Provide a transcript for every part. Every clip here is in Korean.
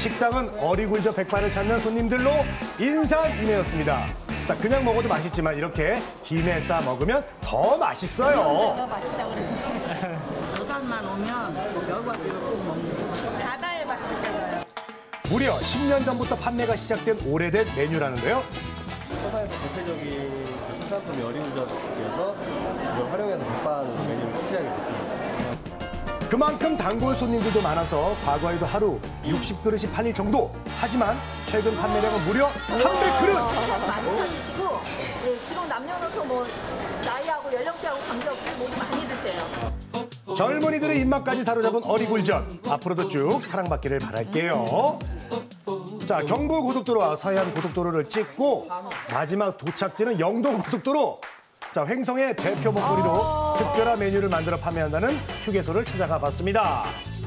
식당은 어리굴젓 백반을 찾는 손님들로 인산인해였습니다. 자, 그냥 먹어도 맛있지만 이렇게 김에 싸 먹으면 더 맛있어요. 더 맛있다고 그래서. 부산만 오면 여기 와서 이거 꼭 먹는 거. 바다의 맛이 느껴져요. 무려 10년 전부터 판매가 시작된 오래된 메뉴라는데요. 서산에서 대표적인 특산품이 어리굴젓이어서 그걸 활용해서 백반 메뉴를 출시하게 됐습니다. 그만큼 단골 손님들도 많아서 과거에도 하루 60그릇이 팔릴 정도. 하지만 최근 판매량은 무려 300그릇. 많이 찾으시고 예, 지금 남녀노소 뭐 나이하고 연령대하고 관계없이 모두 많이 드세요. 젊은이들의 입맛까지 사로잡은 어리굴젓. 앞으로도 쭉 사랑받기를 바랄게요. 자, 경부 고속도로와 서해안 고속도로를 찍고 마지막 도착지는 영동 고속도로. 자, 횡성의 대표 먹거리로 특별한 메뉴를 만들어 판매한다는 휴게소를 찾아가 봤습니다.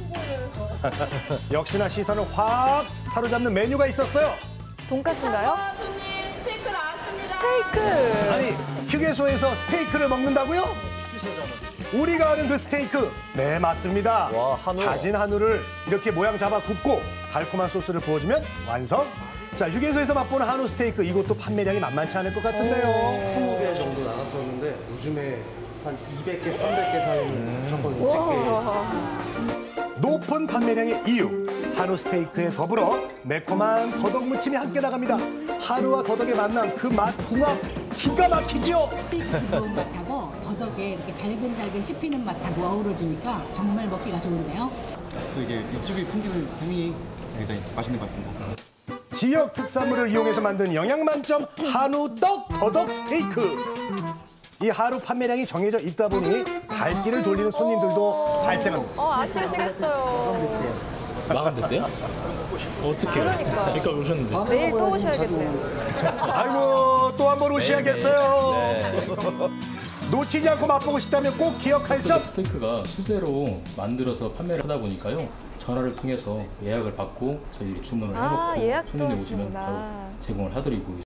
역시나 시선을 확 사로잡는 메뉴가 있었어요. 돈까스인가요? 손님 스테이크 나왔습니다. 스테이크. 아니, 휴게소에서 스테이크를 먹는다고요? 우리가 아는 그 스테이크. 네, 맞습니다. 와, 한우. 다진 한우를 이렇게 모양 잡아 굽고 달콤한 소스를 부어주면 완성. 자, 휴게소에서 맛보는 한우 스테이크. 이것도 판매량이 만만치 않을 것 같은데요. 20개 정도 나갔었는데 요즘에 한 200개, 300개 사이는 무조건 찍게. 높은 판매량의 이유. 한우 스테이크에 더불어 매콤한 더덕 무침이 함께 나갑니다. 한우와 더덕의 만남, 그 맛 궁합 기가 막히죠? 스테이크 부드러운 맛하고 더덕에 이렇게 잘근잘근 씹히는 맛하고 어우러지니까 정말 먹기가 좋은데요. 또 이게 육즙이 풍기는 향이 굉장히 맛있는 것 같습니다. 지역 특산물을 이용해서 만든 영양 만점 한우 떡 더덕 스테이크. 이 하루 판매량이 정해져 있다 보니 발길을 돌리는 손님들도 발생합니다. 아쉬우시겠어요. 마감됐대요? 어떻게? 그러니까 오셨는데. 내일 또 오셔야겠네요. 아이고, 또 한 번 오셔야겠어요. 놓치지 않고 맛보고 싶다면 꼭 기억할 점. 스테이크가 수제로 만들어서 판매를 하다 보니까요. 전화를 통해서 예약을 받고 저희들이 주문을 해놓고 예약도 손님들 오시면 하시는구나. 바로 제공을 해드리고 있습니다.